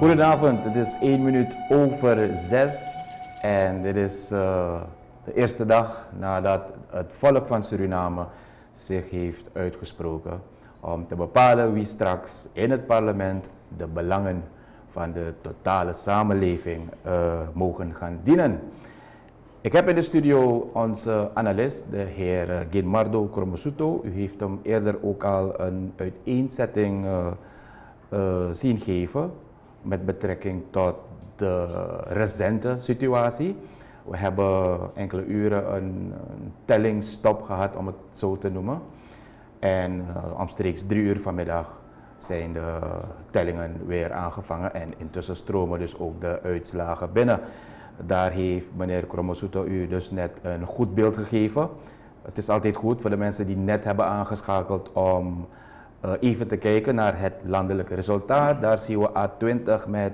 Goedenavond, het is 1 minuut over 6 en dit is de eerste dag nadat het volk van Suriname zich heeft uitgesproken om te bepalen wie straks in het parlement de belangen van de totale samenleving mogen gaan dienen. Ik heb in de studio onze analist, de heer Guilmardo Cromosuto. U heeft hem eerder ook al een uiteenzetting zien geven met betrekking tot de recente situatie. We hebben enkele uren een tellingstop gehad, om het zo te noemen. En omstreeks 3 uur vanmiddag zijn de tellingen weer aangevangen en intussen stromen dus ook de uitslagen binnen. Daar heeft meneer Cromosuto u dus net een goed beeld gegeven. Het is altijd goed voor de mensen die net hebben aangeschakeld om even te kijken naar het landelijke resultaat. Daar zien we A20 met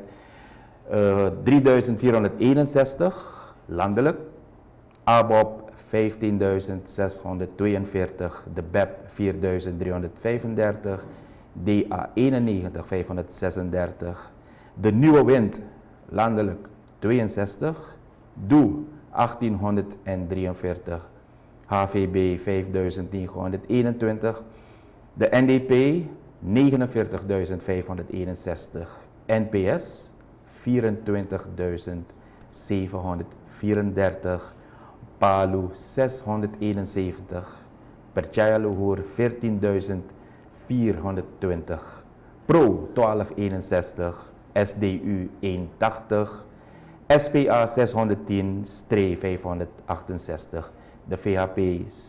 3461 landelijk, ABOP 15.642, de BEP 4335, DA91 536, de Nieuwe Wind landelijk 62, DOE 1843, HVB 5921, de NDP 49.561, NPS 24.734, PALU 671, Percaya Luhur 14.420, PRO 1261, SDU 180, SPA 610-568, de VHP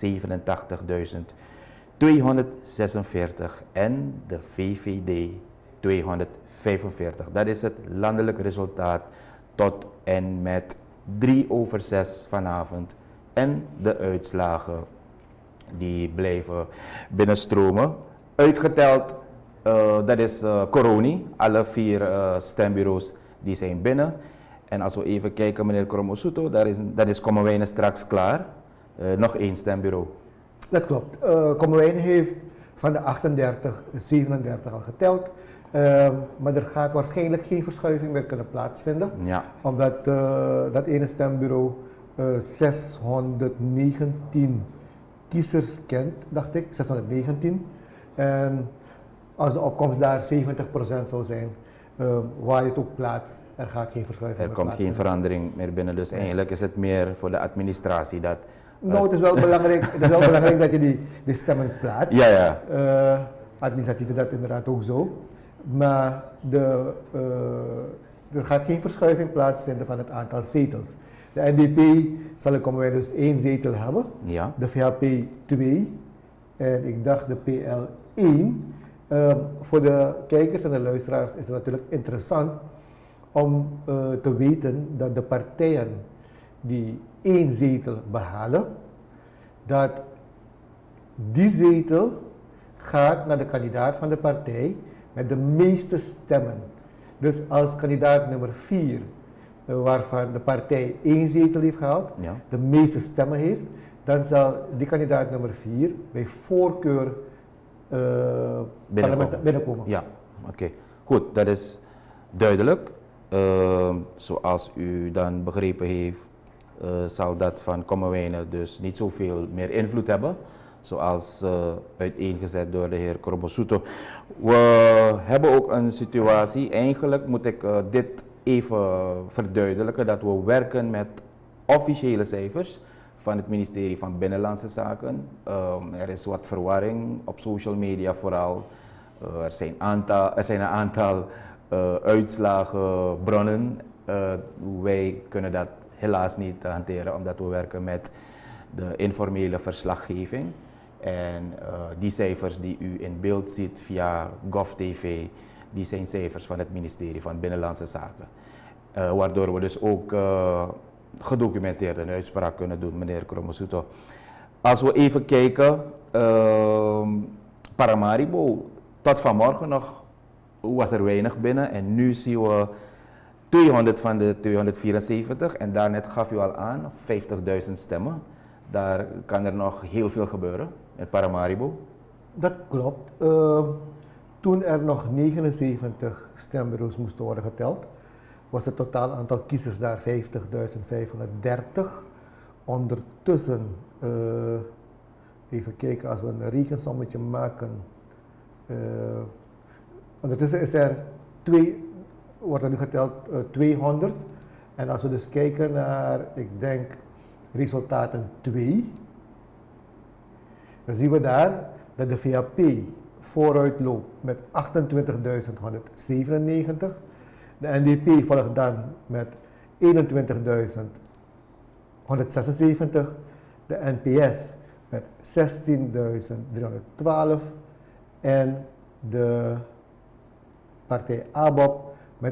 87.246 en de VVD 245. Dat is het landelijk resultaat tot en met 3 over 6 vanavond. En de uitslagen die blijven binnenstromen. Uitgeteld, dat is Coroni, alle 4 stembureaus die zijn binnen. En als we even kijken, meneer Cromosuto, dat is Kommerwijnen straks klaar. Nog 1 stembureau. Dat klopt. Kommerwijnen heeft van de 38, 37 al geteld. Maar er gaat waarschijnlijk geen verschuiving meer kunnen plaatsvinden. Ja. Omdat dat ene stembureau 619 kiezers kent, dacht ik. 619. En als de opkomst daar 70% zou zijn, waar je het ook plaatst, er gaat geen verschuiving meer komt geen verandering meer binnen, dus eigenlijk is het meer voor de administratie dat... Nou, het is wel belangrijk, dat je die stemmen plaatst. Ja, ja. Administratief is dat inderdaad ook zo. Maar er gaat geen verschuiving plaatsvinden van het aantal zetels. De NDP zal wij dus 1 zetel hebben, ja. De VHP 2 en ik dacht de PL 1. Voor de kijkers en de luisteraars is het natuurlijk interessant om te weten dat de partijen die 1 zetel behalen, dat die zetel gaat naar de kandidaat van de partij met de meeste stemmen. Dus als kandidaat nummer 4, waarvan de partij 1 zetel heeft gehaald, ja. de meeste stemmen heeft, dan zal die kandidaat nummer 4 bij voorkeur binnenkomen. Ja, oké. Goed, dat is duidelijk. Zoals u dan begrepen heeft, zal dat van Kommerwijnen dus niet zoveel meer invloed hebben, zoals uiteengezet door de heer Cromosuto. We hebben ook een situatie, eigenlijk moet ik dit even verduidelijken, dat we werken met officiële cijfers van het ministerie van Binnenlandse Zaken. Er is wat verwarring op social media vooral. Er zijn een aantal uitslagenbronnen. Wij kunnen dat helaas niet hanteren, omdat we werken met de informele verslaggeving. En die cijfers die u in beeld ziet via GovTV, die zijn cijfers van het ministerie van Binnenlandse Zaken. Waardoor we dus ook gedocumenteerd een uitspraak kunnen doen, meneer Cromosuto. Als we even kijken, Paramaribo, tot vanmorgen nog was er weinig binnen en nu zien we 200 van de 274 en daarnet gaf u al aan, 50.000 stemmen. Daar kan er nog heel veel gebeuren in Paramaribo. Dat klopt. toen er nog 79 stembureaus moesten worden geteld, was het totaal aantal kiezers daar 50.530. Ondertussen, even kijken als we een rekensommetje maken. Ondertussen is er wordt er nu geteld 200. En als we dus kijken naar, ik denk, resultaten 2, dan zien we daar dat de VAP vooruit loopt met 28.197. De NDP volgt dan met 21.176. De NPS met 16.312. En de partij ABOP met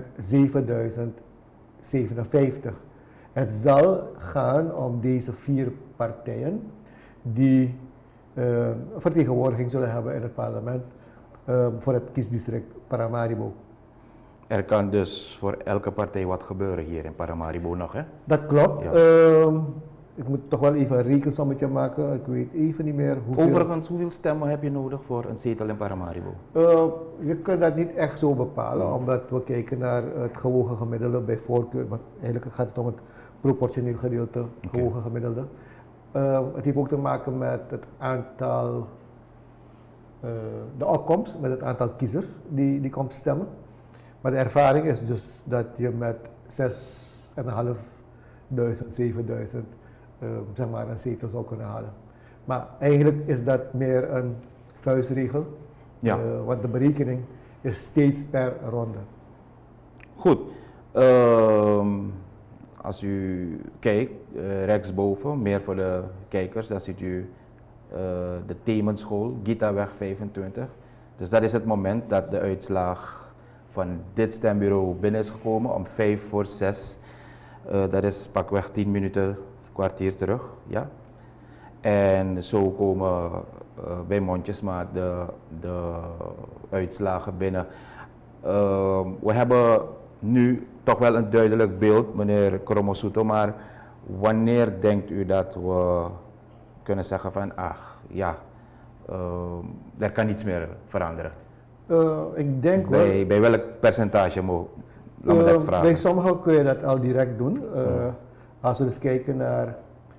7.057. Het zal gaan om deze 4 partijen die vertegenwoordiging zullen hebben in het parlement voor het kiesdistrict Paramaribo. Er kan dus voor elke partij wat gebeuren hier in Paramaribo nog, hè? Dat klopt. Ja. Ik moet toch wel even een rekensommetje maken. Ik weet even niet meer hoeveel. Overigens, hoeveel stemmen heb je nodig voor een zetel in Paramaribo? Je kunt dat niet echt zo bepalen, omdat we kijken naar het gewogen gemiddelde bij voorkeur. Maar eigenlijk gaat het om het proportioneel gedeelte, gewogen gemiddelde. Het heeft ook te maken met het aantal, de opkomst, met het aantal kiezers die komt stemmen. Maar de ervaring is dus dat je met 6.500, 7.000 zeg maar een zetel zou kunnen halen. Maar eigenlijk is dat meer een vuistregel, Ja. want de berekening is steeds per ronde. Goed. Als u kijkt, rechtsboven, meer voor de kijkers, dan ziet u de Themenschool, Gitaweg 25. Dus dat is het moment dat de uitslag van dit stembureau binnen is gekomen om 5:06. Dat is pakweg 10 minuten, kwartier terug. Ja? En zo komen bij mondjesmaat de uitslagen binnen. We hebben nu toch wel een duidelijk beeld, meneer Kromosuto, maar wanneer denkt u dat we kunnen zeggen van, ach ja, er kan niets meer veranderen? Ik denk bij welk percentage laat me dat vragen? Bij sommigen kun je dat al direct doen. Als we dus kijken naar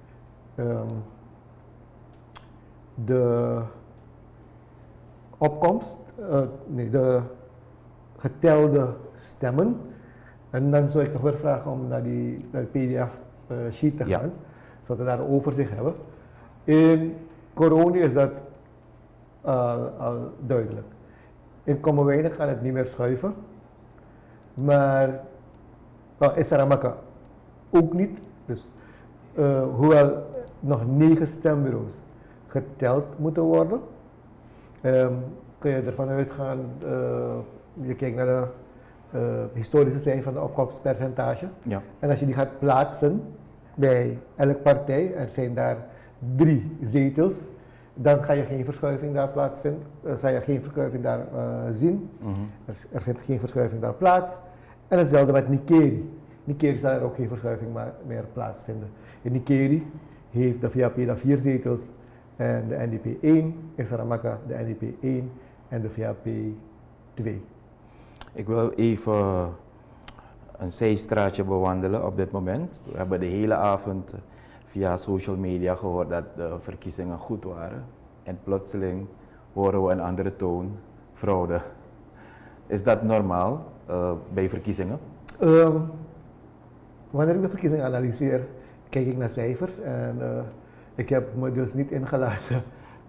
de opkomst, de getelde stemmen. En dan zou ik toch weer vragen om naar die PDF-sheet te gaan, zodat we daar een overzicht hebben. In Coroni is dat al duidelijk. In Kommerwijnen gaat het niet meer schuiven, maar in Saramaka ook niet. Dus hoewel nog 9 stembureaus geteld moeten worden, kun je ervan uitgaan, je kijkt naar de historische cijfer van de opkomstpercentage. Ja. En als je die gaat plaatsen bij elke partij, er zijn daar 3 zetels, dan ga je geen verschuiving daar plaatsvinden, zal je geen verschuiving daar zien. Er vindt geen verschuiving daar plaats. En hetzelfde met Nikeri. Nikeri zal er ook geen verschuiving meer plaatsvinden. In Nikeri heeft de VAP daar 4 zetels en de NDP 1, in Saramaka de NDP 1 en de VAP 2. Ik wil even een zijstraatje bewandelen op dit moment. We hebben de hele avond via social media gehoord dat de verkiezingen goed waren. En plotseling horen we een andere toon, fraude. Is dat normaal bij verkiezingen? Wanneer ik de verkiezingen analyseer, kijk ik naar cijfers en ik heb me dus niet ingelaten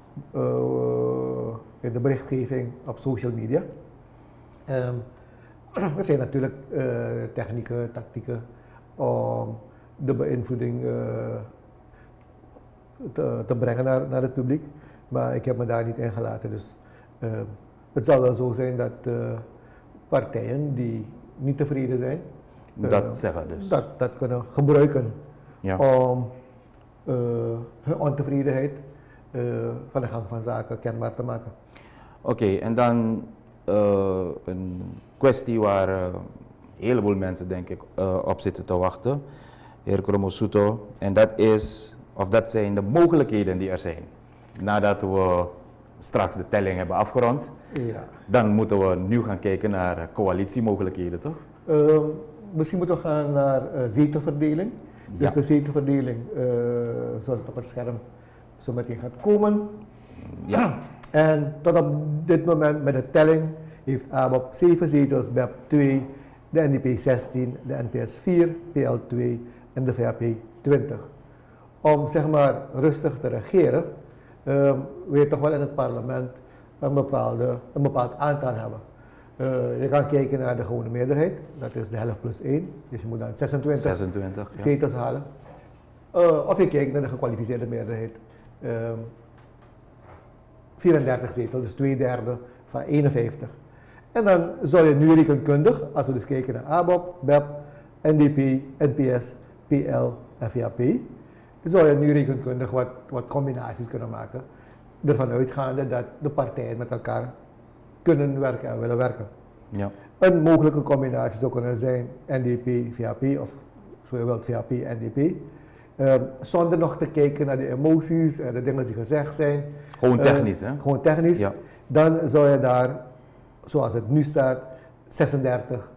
in de berichtgeving op social media. Er zijn natuurlijk technieken, tactieken om de beïnvloeding te brengen naar het publiek, maar ik heb me daar niet in gelaten. Dus het zal wel zo zijn dat partijen die niet tevreden zijn, dat zeggen dus. Dat kunnen gebruiken om hun ontevredenheid van de gang van zaken kenbaar te maken. Oké, en dan een kwestie waar een heleboel mensen denk ik op zitten te wachten, heer Kromosuto, en dat zijn de mogelijkheden die er zijn nadat we straks de telling hebben afgerond. Ja. Dan moeten we nu gaan kijken naar coalitiemogelijkheden, toch? Misschien moeten we gaan naar zetelverdeling. Dus Ja. de zetelverdeling zoals het op het scherm zo meteen gaat komen. Ja. En tot op dit moment met de telling heeft ABOP 7 zetels, BEP 2, de NDP 16, de NPS 4, PL 2 en de VAP 20. Om zeg maar rustig te regeren, wil je toch wel in het parlement een bepaald aantal hebben. Je kan kijken naar de gewone meerderheid, dat is de helft plus 1, dus je moet dan 26 ja. zetels halen. Of je kijkt naar de gekwalificeerde meerderheid, 34 zetels, dus 2/3 van 51. En dan zou je nu rekenkundig, als we dus kijken naar ABOP, BEP, NDP, NPS, PL en VAP, zou je nu rekenkundig wat combinaties kunnen maken, ervan uitgaande dat de partijen met elkaar kunnen werken en willen werken. Ja. Een mogelijke combinatie zou kunnen zijn NDP, VAP of zo je wilt VAP, NDP. Zonder nog te kijken naar de emoties en de dingen die gezegd zijn. Gewoon technisch, hè? Gewoon technisch. Ja. Dan zou je daar, zoals het nu staat, 36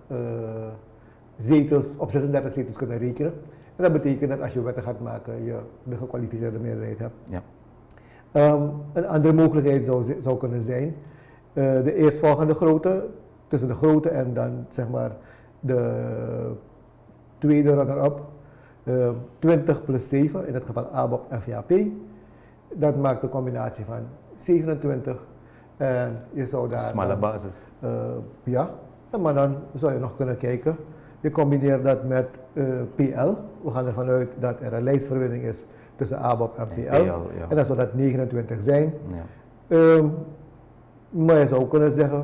zetels, op 36 zetels kunnen rekenen. En dat betekent dat als je wetten gaat maken, je de gekwalificeerde meerderheid hebt. Ja. Een andere mogelijkheid zou kunnen zijn, de eerstvolgende grootte, tussen de grote en dan zeg maar de tweede runner-up, 20 plus 7, in het geval ABOP en VAP. Dat maakt een combinatie van 27 en je zou daar... Smalle basis. Ja, maar dan zou je nog kunnen kijken. Je combineert dat met PL. We gaan ervan uit dat er een lijstverbinding is tussen ABOP en PL. Ja. En dan zou dat 29 zijn. Ja. Maar je zou ook kunnen zeggen,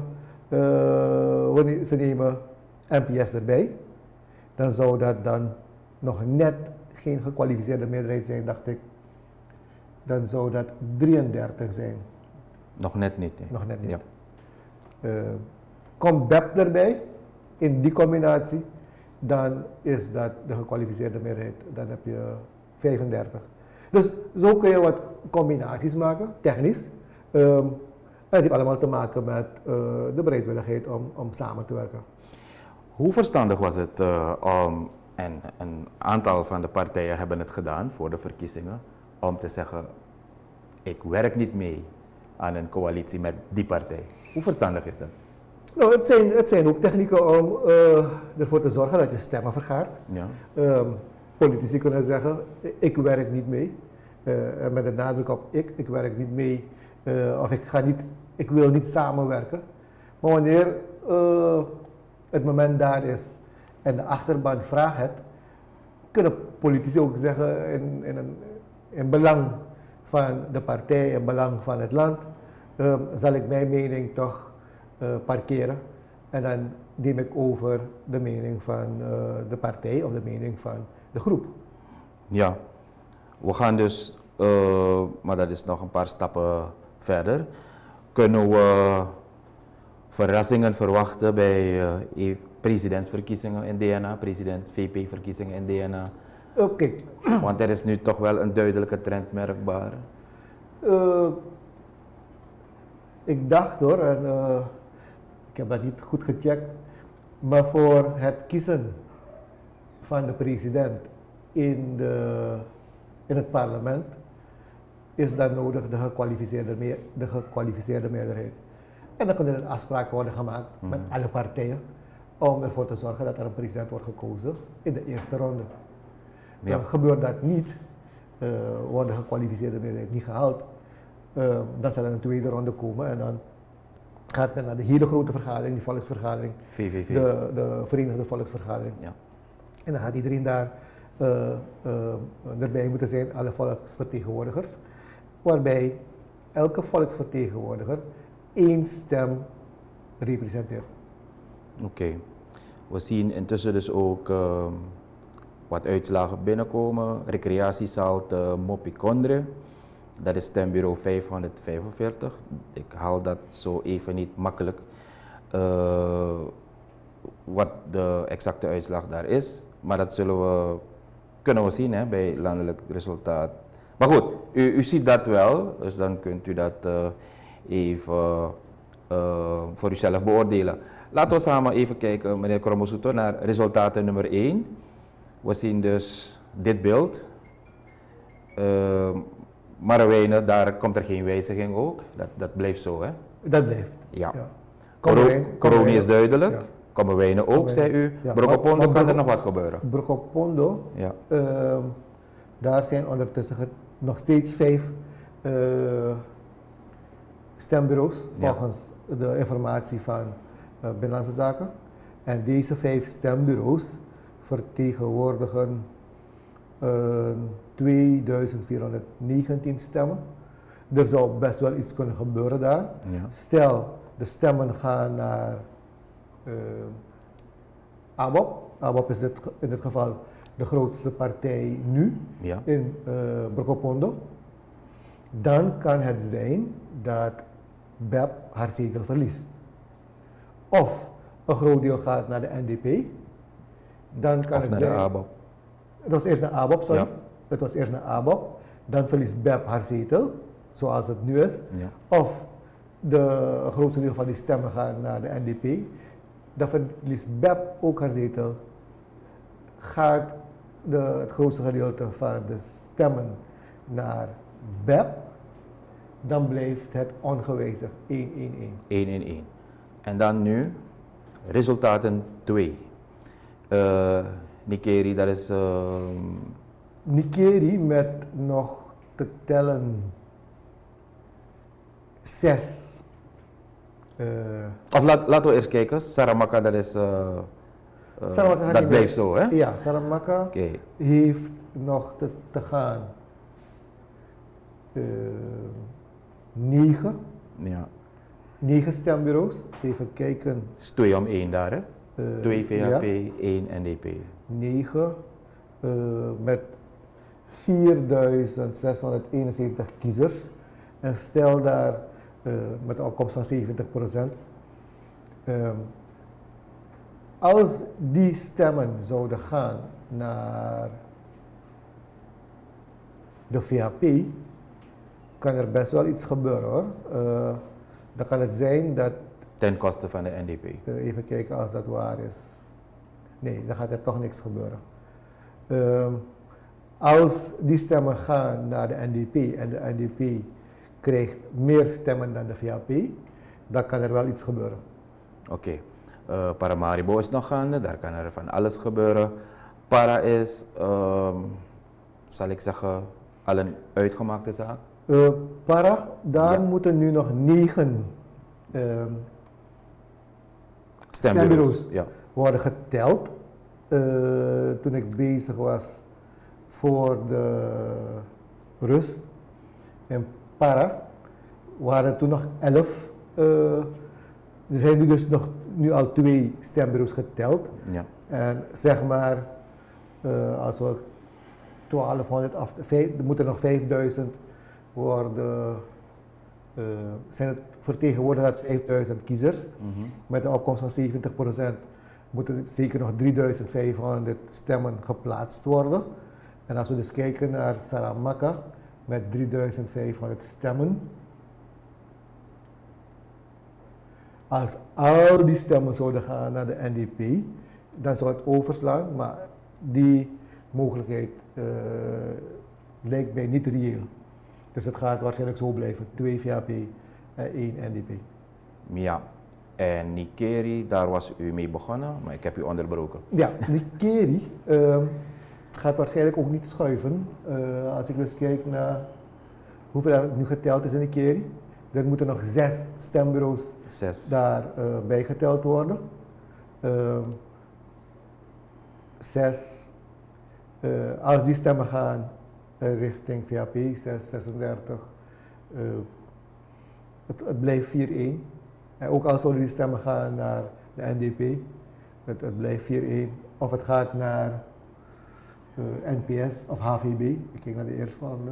ze nemen NPS erbij. Dan zou dat dan nog net geen gekwalificeerde meerderheid zijn, dacht ik. Dan zou dat 33 zijn. Nog net niet. Nee. Nog net niet. Ja. Komt BEP erbij, in die combinatie, dan is dat de gekwalificeerde meerderheid. Dan heb je 35. Dus zo kun je wat combinaties maken, technisch. En het heeft allemaal te maken met de bereidwilligheid om samen te werken. Hoe verstandig was het en een aantal van de partijen hebben het gedaan voor de verkiezingen, om te zeggen, ik werk niet mee aan een coalitie met die partij. Hoe verstandig is dat? Nou, het zijn ook technieken om ervoor te zorgen dat je stemmen vergaart. Ja. Politici kunnen zeggen, ik werk niet mee. Met de nadruk op ik werk niet mee. Of ik wil niet samenwerken. Maar wanneer het moment daar is en de achterban vraagt het, kunnen politici ook zeggen in belang van de partij, in belang van het land, zal ik mijn mening toch parkeren. En dan neem ik over de mening van de partij of de mening van de groep. Ja, we gaan dus, maar dat is nog een paar stappen verder. Kunnen we verrassingen verwachten bij presidentsverkiezingen in DNA, president-VP-verkiezingen in DNA? Oké. Want er is nu toch wel een duidelijke trend merkbaar. Ik dacht hoor, en ik heb dat niet goed gecheckt, maar voor het kiezen van de president in het parlement is dan nodig de gekwalificeerde meerderheid. En dan kunnen er afspraken worden gemaakt met alle partijen om ervoor te zorgen dat er een president wordt gekozen in de eerste ronde. Ja. Gebeurt dat niet, wordt de gekwalificeerde meerderheid niet gehaald, dan zal er een tweede ronde komen en dan gaat men naar de hele grote vergadering, die volksvergadering, VVV. de Verenigde Volksvergadering. Ja. En dan gaat iedereen daar erbij moeten zijn, alle volksvertegenwoordigers, waarbij elke volksvertegenwoordiger 1 stem representeert. Oké. We zien intussen dus ook wat uitslagen binnenkomen. Recreatiezaal te Mopicondre, dat is stembureau 545. Ik haal dat zo even niet makkelijk wat de exacte uitslag daar is. Maar dat kunnen we zien bij landelijk resultaat. Maar goed, u ziet dat wel, dus dan kunt u dat even voor uzelf beoordelen. Laten we samen even kijken, meneer Kromossoeto, naar resultaten nummer 1. We zien dus dit beeld. Marowijnen, daar komt er geen wijziging ook. Dat blijft zo, hè? Dat blijft. Ja. Ja. Coroni is duidelijk. Ja. Kommerwijnen ook, zei u. Ja. Brokopondo kan er nog wat gebeuren. Brokopondo, Ja. daar zijn ondertussen nog steeds 5 stembureaus, Ja. volgens de informatie van Binnenlandse Zaken. En deze 5 stembureaus vertegenwoordigen 2419 stemmen. Er zou best wel iets kunnen gebeuren daar. Ja. Stel, de stemmen gaan naar ABOP. ABOP is in dit geval de grootste partij nu Ja. in Brokopondo. Dan kan het zijn dat BEP haar zetel verliest. Of een groot deel gaat naar de NDP. Dan kan Of het naar zijn, de ABO. Het was eerst naar ABOP, sorry. Ja. Het was eerst naar ABOP. Dan verliest BEP haar zetel, zoals het nu is. Ja. Of de grootste deel van die stemmen gaan naar de NDP. Dan verliest BEP ook haar zetel. Gaat het grootste gedeelte van de stemmen naar BEP, dan blijft het ongewijzigd 1-1-1. 1-1. En dan nu resultaten 2. Nikeri, dat is Nikeri met nog te tellen 6. of laten we eerst kijken. Saramaka, dat is Saramaka gaat dat niet blijft meer. zo, hè? Ja, Saramaka Oké. heeft nog te gaan 9 stembureaus. Even kijken. Het is 2 om 1 daar, hè? 2 VHP, ja. 1 NDP. 9 met 4671 kiezers. En stel daar met een opkomst van 70%. Als die stemmen zouden gaan naar de VHP, kan er best wel iets gebeuren hoor. Dan kan het zijn dat, Ten koste van de NDP. even kijken als dat waar is. Nee, dan gaat er toch niks gebeuren. Als die stemmen gaan naar de NDP en de NDP krijgt meer stemmen dan de VHP, dan kan er wel iets gebeuren. Oké. Paramaribo is nog gaande, daar kan er van alles gebeuren. Para is, zal ik zeggen, al een uitgemaakte zaak. Para, daar Ja. moeten nu nog 9 stembureaus Ja. worden geteld. Toen ik bezig was voor de rust in Para, waren toen nog 11. Er zijn dus nu al 2 stembureaus geteld. Ja. En zeg maar, als we 1200 er moeten nog 5000 worden, zijn het vertegenwoordigd uit 5000 kiezers. Met een opkomst van 70% moeten zeker nog 3500 stemmen geplaatst worden. En als we dus kijken naar Saramaka met 3500 stemmen. Als al die stemmen zouden gaan naar de NDP, dan zou het overslaan, maar die mogelijkheid lijkt mij niet reëel. Dus het gaat waarschijnlijk zo blijven, 2 VHP en 1 NDP. Ja. En Nikeri, daar was u mee begonnen, maar ik heb u onderbroken. Ja, Nikeri gaat waarschijnlijk ook niet schuiven. Als ik dus kijk naar hoeveel er nu geteld is in Nikeri, er moeten nog 6 stembureaus 6. daarbij geteld worden. 6, als die stemmen gaan richting VHP, 6, 36, het blijft 4-1. En ook al zouden die stemmen gaan naar de NDP, het blijft 4-1. Of het gaat naar NPS of HVB, ik kijk naar de eerstvolgende.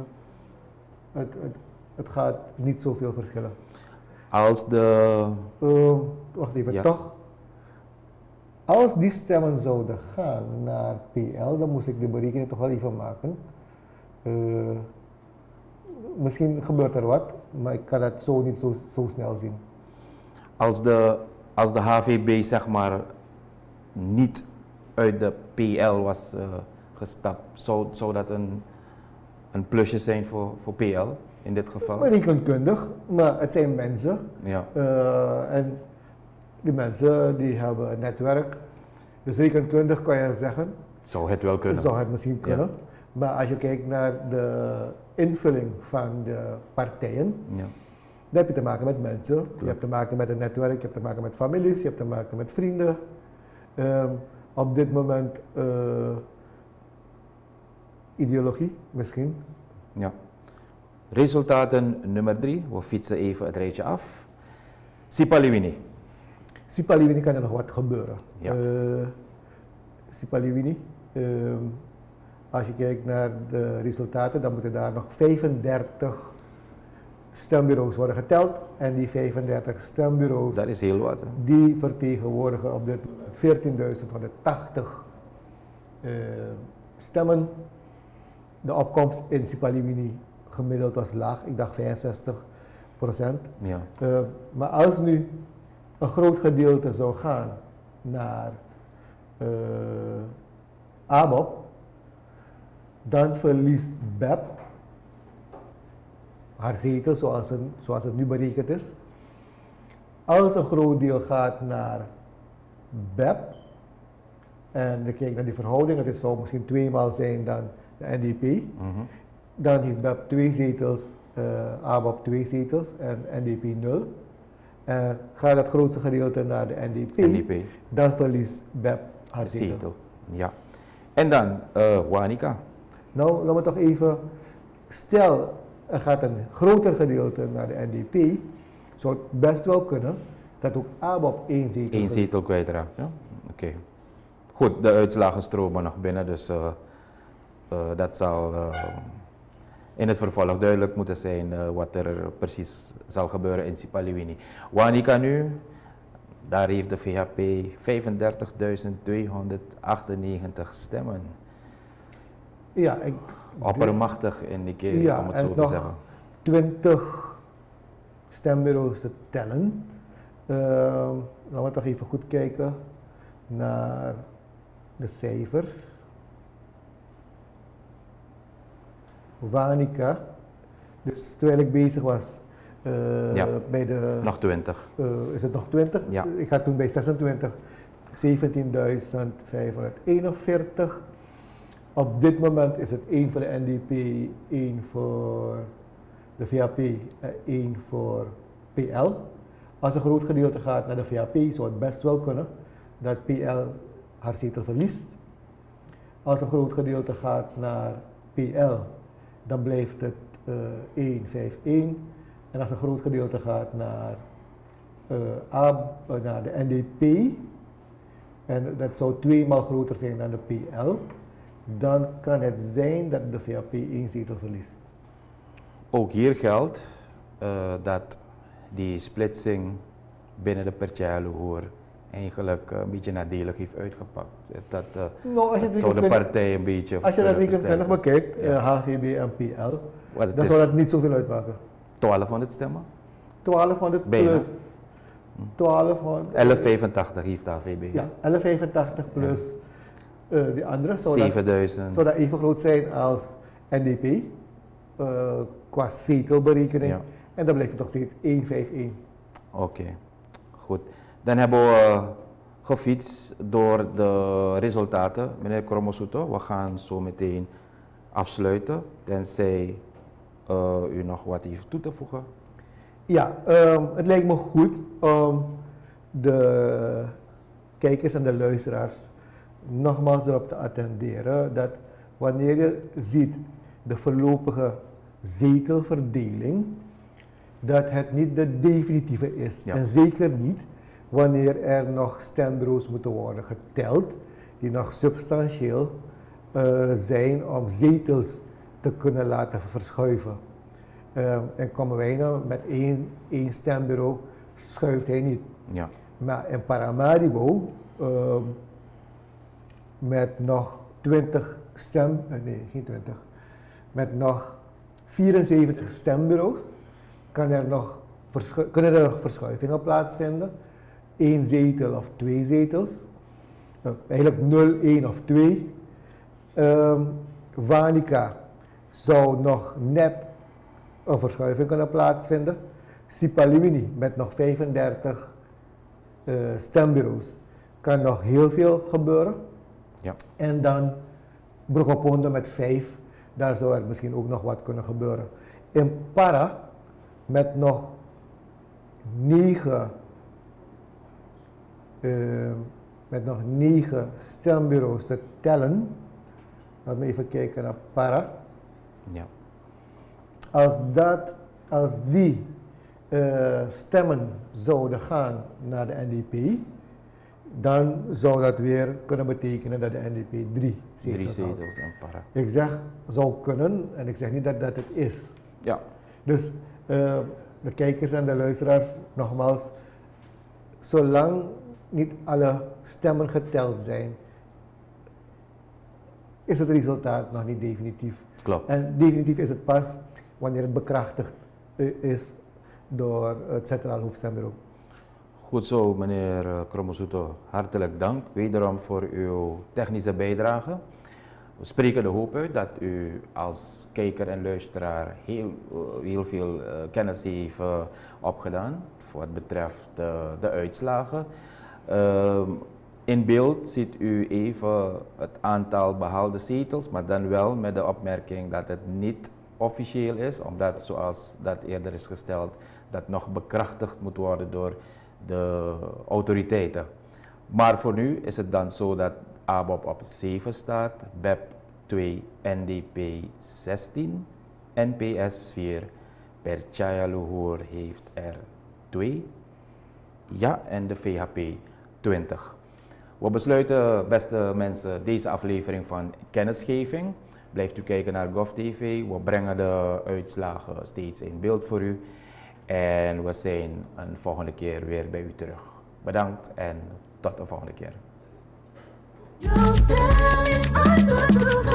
Het gaat niet zoveel verschillen. Als de... Wacht even, Ja. toch? Als die stemmen zouden gaan naar PL, dan moest ik de berekening toch wel even maken. misschien gebeurt er wat, maar ik kan het zo niet zo snel zien. Als de HVB zeg maar niet uit de PL was gestapt, zou dat een plusje zijn voor PL in dit geval? Rekenkundig, maar het zijn mensen. Ja. En die mensen die hebben een netwerk. Dus rekenkundig kan je zeggen. Zou het wel kunnen? Zou het misschien kunnen. Ja. Maar als je kijkt naar de invulling van de partijen, Ja. dan heb je te maken met mensen. Je hebt te maken met een netwerk, je hebt te maken met families, je hebt te maken met vrienden. Op dit moment ideologie misschien. Ja. Resultaten nummer 3, we fietsen even het rijtje af. Sipaliwini. Sipaliwini kan er nog wat gebeuren. Ja. Sipaliwini, als je kijkt naar de resultaten, dan moeten daar nog 35 stembureaus worden geteld. En die 35 stembureaus, Dat is heel wat. Hè? die vertegenwoordigen op dit moment 14.180 stemmen. De opkomst in Sipaliwini gemiddeld was laag, ik dacht 65%. Ja. Maar als nu een groot gedeelte zou gaan naar ABOP, dan verliest BEP haar zetel zoals het nu berekend is. Als een groot deel gaat naar BEP, en dan kijk naar die verhouding, het zou misschien 2 maal zijn dan de NDP, dan heeft BEP 2 zetels, ABOP 2 zetels en NDP 0. Gaat het grootste gedeelte naar de NDP, dan verliest BEP haar zetel. Ja. En dan Wanica. Nou, laten we toch even, stel er gaat een groter gedeelte naar de NDP, zou het best wel kunnen dat ook ABOP 1 zetel Eén zetel kwijtraakt. Ja? Oké. Goed, de uitslagen stromen nog binnen, dus dat zal in het vervolg duidelijk moeten zijn wat er precies zal gebeuren in Sipaliwini. Wanica nu, daar heeft de VHP 35.298 stemmen. Ja, oppermachtig in die keer, ja, om het zo te zeggen. 20 stembureaus te tellen. Laten we toch even goed kijken naar de cijfers. Wanica, dus terwijl ik bezig was bij de... Nog 20. Is het nog 20? Ja. Ik ga toen bij 26, 17.541. Op dit moment is het 1 voor de NDP, 1 voor de VHP en 1 voor PL. Als een groot gedeelte gaat naar de VHP, zou het best wel kunnen dat PL haar zetel verliest. Als een groot gedeelte gaat naar PL, dan blijft het 1, 5, 1. En als een groot gedeelte gaat naar de NDP, en dat zou 2 maal groter zijn dan de PL, dan kan het zijn dat de VHP 1 zetel verliest. Ook hier geldt dat die splitsing binnen de Pertjalo eigenlijk een beetje nadelig heeft uitgepakt. Dat zou de partij een beetje... Als je dat rekenkundig bekijkt, HVB en PL, dan zou dat niet zoveel uitmaken. 1200 stemmen? 1200 bijna. plus 1200... 1185 heeft de HVB. Ja, 1185 plus die andere. 7000. Zou dat even groot zijn als NDP, qua zetelberekening. Ja. En dan blijft het nog steeds 151. Oké, goed. Dan hebben we gefietst door de resultaten, meneer Kromosuto. We gaan zo meteen afsluiten, tenzij u nog wat heeft toe te voegen. Ja, het lijkt me goed om de kijkers en de luisteraars nogmaals erop te attenderen dat wanneer je ziet de voorlopige zetelverdeling, dat het niet de definitieve is. Ja. En zeker niet wanneer er nog stembureaus moeten worden geteld die nog substantieel zijn om zetels te kunnen laten verschuiven. En komen wij nou met één stembureau, schuift hij niet. Ja. Maar in Paramaribo met nog 20 met nog 74 stembureaus kunnen er nog verschuivingen plaatsvinden. 1 zetel of 2 zetels. Eigenlijk 0, 1 of 2. Wanica zou nog net een verschuiving kunnen plaatsvinden. Sipalimini met nog 35 stembureaus kan nog heel veel gebeuren. Ja. En dan Brokopondo met 5, daar zou er misschien ook nog wat kunnen gebeuren. In Para met nog 9 stembureaus te tellen. Laten we even kijken naar Para. Ja. Als die stemmen zouden gaan naar de NDP, dan zou dat weer kunnen betekenen dat de NDP 3 zetels had. En Para. Ik zeg zou kunnen en ik zeg niet dat dat het is. Ja. Dus de kijkers en de luisteraars, nogmaals, zolang niet alle stemmen geteld zijn, is het resultaat nog niet definitief. Klopt. En definitief is het pas wanneer het bekrachtigd is door het Centraal Hoofdstembureau. Goed zo, meneer Kromosutto. Hartelijk dank wederom voor uw technische bijdrage. We spreken de hoop uit dat u als kijker en luisteraar heel veel kennis heeft opgedaan voor wat betreft de uitslagen. In beeld ziet u even het aantal behaalde zetels, maar dan wel met de opmerking dat het niet officieel is, omdat zoals dat eerder is gesteld, dat nog bekrachtigd moet worden door de autoriteiten. Maar voor nu is het dan zo dat ABOP op 7 staat, BEP 2, NDP 16, NPS 4, Percaya Luhur heeft er 2, ja, en de VHP 20. We besluiten, beste mensen, deze aflevering van kennisgeving. Blijft u kijken naar GovTV. We brengen de uitslagen steeds in beeld voor u. En we zijn een volgende keer weer bij u terug. Bedankt en tot de volgende keer.